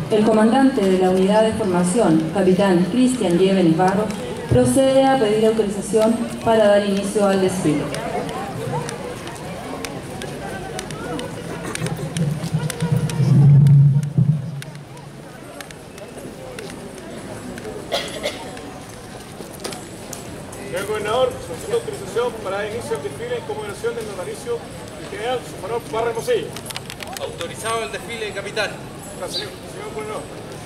El comandante de la unidad de formación, capitán Cristian Liebenes Barro, procede a pedir autorización para dar inicio al desfile. Señor Gobernador, solicito autorización para dar inicio al desfile en conmemoración del natalicio del general Sofanor Parra Hermosilla. Autorizado el desfile, capitán. Gracias, señor Gobernador.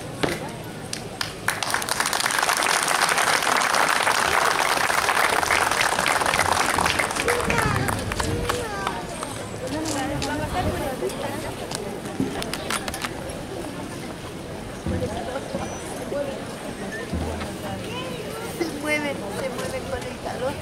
Se mueven con el calor.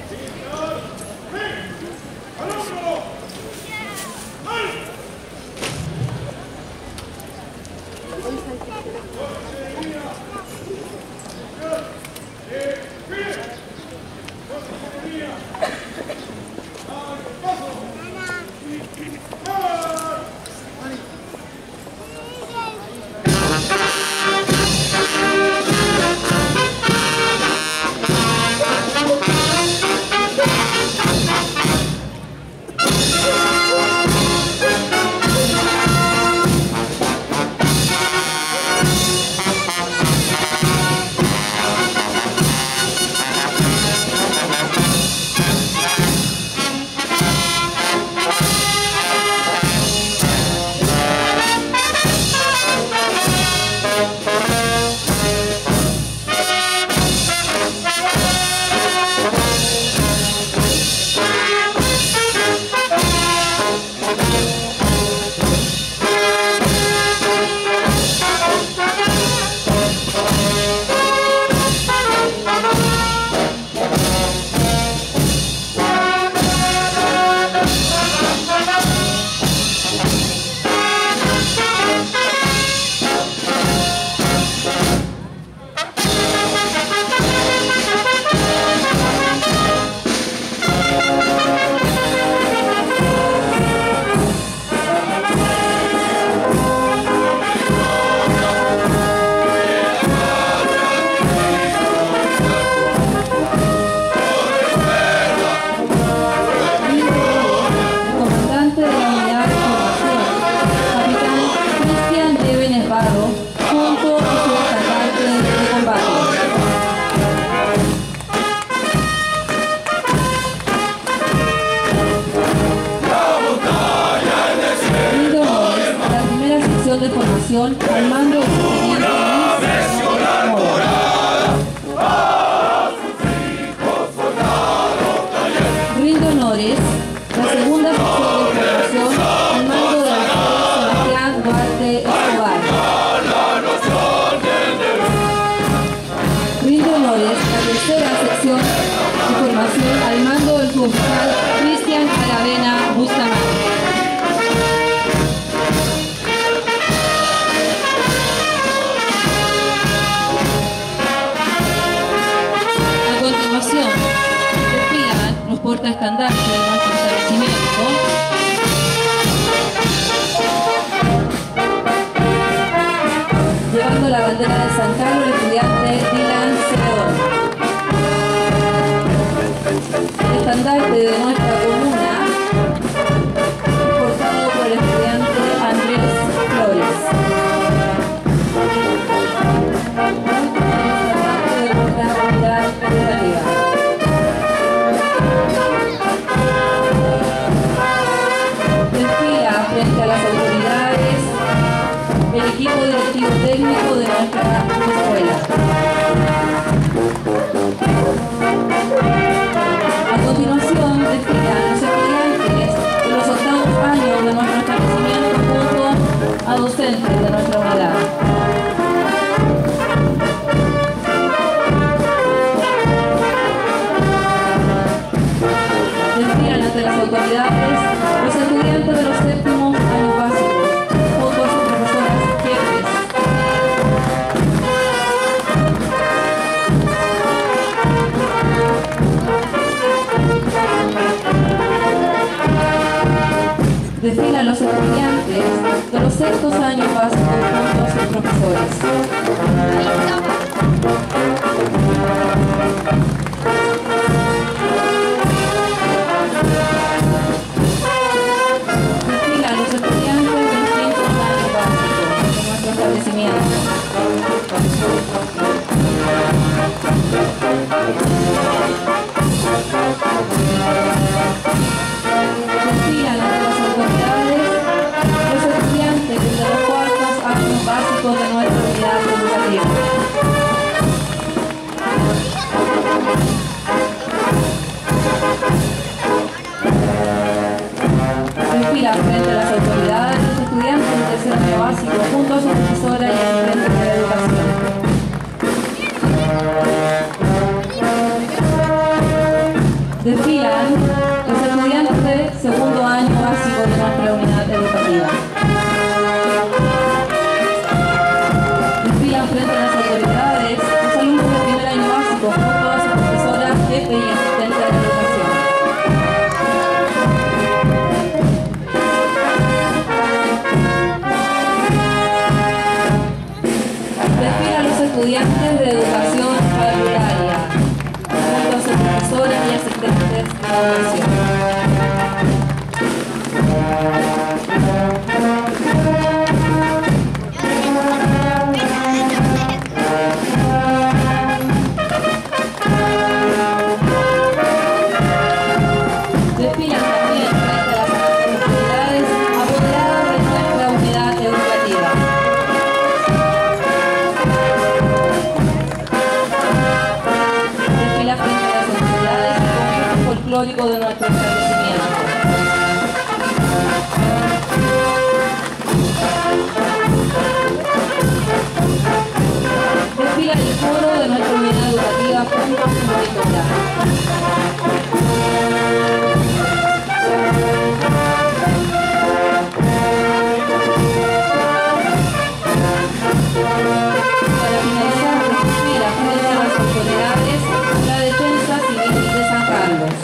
de formación al mando del teniente Rinde honores la segunda sección de formación al mando del Sebastián Duarte Escobar. Rinde honores la tercera sección de formación al mando del suboficial Cristian Aravena Bustamante. Desfilan los portaestandartes de nuestro establecimiento. Llevando la bandera de San Carlos, el estudiante Dylan Celedón. El estandarte de nuestra comuna, portado por el estudiante Andrés Flores. Frente a las autoridades, el equipo directivo técnico de nuestra escuela. A continuación, desfilan los estudiantes de los 8º años de nuestro establecimiento junto a docentes de nuestra unidad. Desfilan ante las autoridades los estudiantes de los 7º años básicos, junto a sus profesoras jefes. Desfilan los estudiantes de los sextos años básicos junto a sus profesores. Desfilan los estudiantes de los quintos años básicos de nuestro establecimiento. Desfilan ante las autoridades los estudiantes de los cuartos años básicos de nuestra unidad educativa. Desfilan frente a las autoridades los estudiantes del tercer año básico junto a su profesora y asistentes de la educación. Desfilan los estudiantes de segundo año básico de nuestra unidad educativa. Desfilan frente a las autoridades los alumnos del primer año básico junto a su profesora, jefe y asistente de la educación. Desfilan los estudiantes de educación parvularia junto a sus profesores y asistentes de la educación. Desfilan también frente a las autoridades apoderadas de nuestra unidad educativa. Desfila frente a las autoridades el conjunto folclórico de nuestro establecimiento. Desfila el coro de nuestra unidad educativa junto a su directora. Para finalizar, desfila frente a las autoridades la Defensa Civil de San Carlos.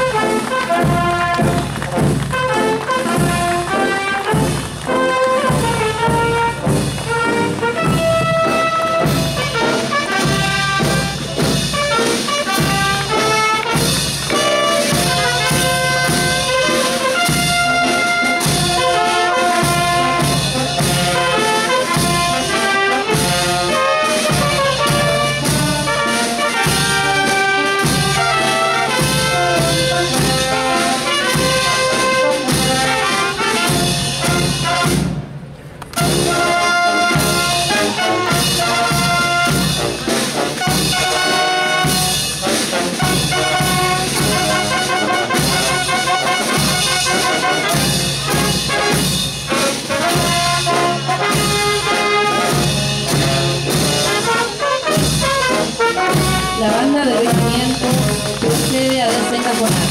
La banda de regimiento procede a desencajonar.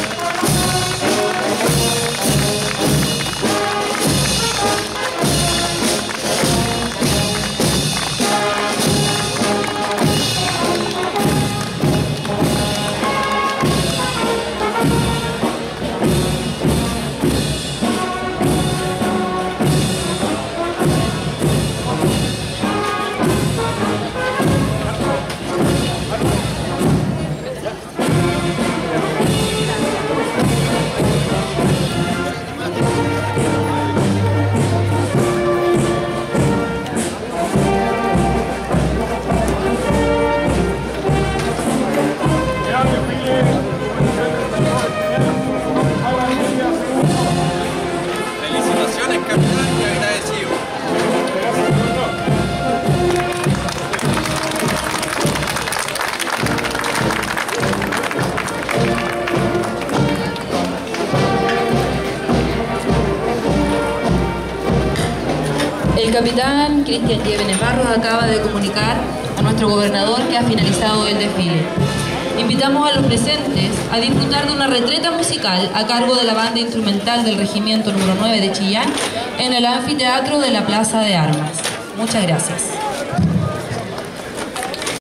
Felicitaciones, capitán, y agradecido. El capitán Cristian Llévenes Barros acaba de comunicar a nuestro gobernador que ha finalizado el desfile. Invitamos a los presentes a disfrutar de una retreta musical a cargo de la banda instrumental del Regimiento número 9 de Chillán en el anfiteatro de la Plaza de Armas. Muchas gracias.